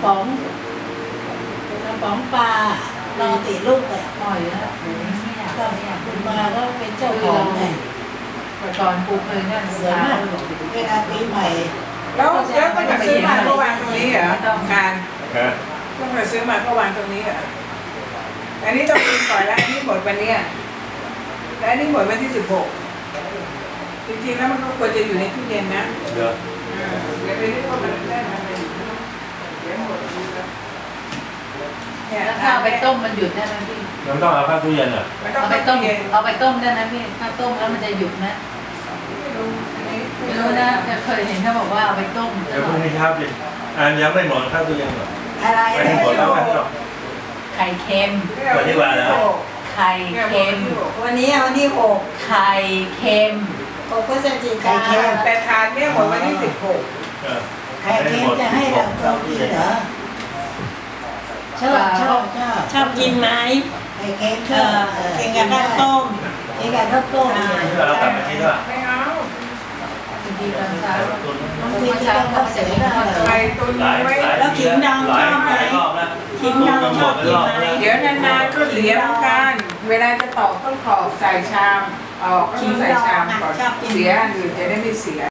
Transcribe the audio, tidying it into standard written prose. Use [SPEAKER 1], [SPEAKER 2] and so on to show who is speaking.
[SPEAKER 1] ป๋องปลานอติลูกแต่ปล่อยแล้วก็คุณมาก็เป็นเจ้าของไง
[SPEAKER 2] ตอนปลูกเลยเนี่ย
[SPEAKER 1] สวยมากเวลาปีใหม่
[SPEAKER 3] แล้วต้องมาซื้อมาก็วางตรงนี้เหรอการต้องมาซื้อมาก็วางตรงนี้เหรออันนี้ต้องกินก่อนแล้วอันนี้หมดวันนี้และอันนี้หมดวันที่16จริงๆแล้วมันก็ควรจะอยู่ในตู้เย็นนะเดี๋ยวไปรีบเข้ามาได้มาเลยเดี๋ยวหมด
[SPEAKER 2] แล้วถ้าเอาไปต้มมันหยุดได้ไหมพี่
[SPEAKER 4] มันต้องเอาเข้าตู้เย็นอ่ะ
[SPEAKER 2] เอาไปต้มได้ไหมพี่ถ้าต้มแล้วมันจะหยุดไหมไม่รู้นะเคยเห็นเขาบอกว่าเอาไปต้ม
[SPEAKER 4] เดี๋ยวพรุ่งนี้เช้าดิยังไม่หมดเข้าตู้เย็นหรอ
[SPEAKER 1] อะไร
[SPEAKER 4] ไม่หมดแล้วไม่หรอก
[SPEAKER 2] ไข่เค็ม
[SPEAKER 4] วันที่ว่าแล้ว
[SPEAKER 2] ไข่เค็ม
[SPEAKER 1] วันนี้วันที่6
[SPEAKER 2] ไข่เค็ม
[SPEAKER 1] 6 พฤศจิกายน
[SPEAKER 3] แต่ทานเนี่ยหมดวันที่
[SPEAKER 1] 16ไข่เค็มจะให้เรากินเหรอชอบกินไหมไข่เค็มกินกับข้าวต้มกินกับข้าวต้ม
[SPEAKER 4] เรากลับมาที่ด้วย
[SPEAKER 3] ไม่เอา
[SPEAKER 2] ดีตอนเช้า
[SPEAKER 1] ต้องกินกับข้าวเสร็จได้
[SPEAKER 3] ไข่ตุนไว้
[SPEAKER 1] แล้วขิงดองชอบไหมขิงดองชอบกินไหม
[SPEAKER 3] เดี๋ยวนานๆก็เสียเหมือนกันเวลาจะตอกต้องตอกใส่ชามออกขิงใส่ชามก่อนเสียอันอื่นจะได้ไม่เสีย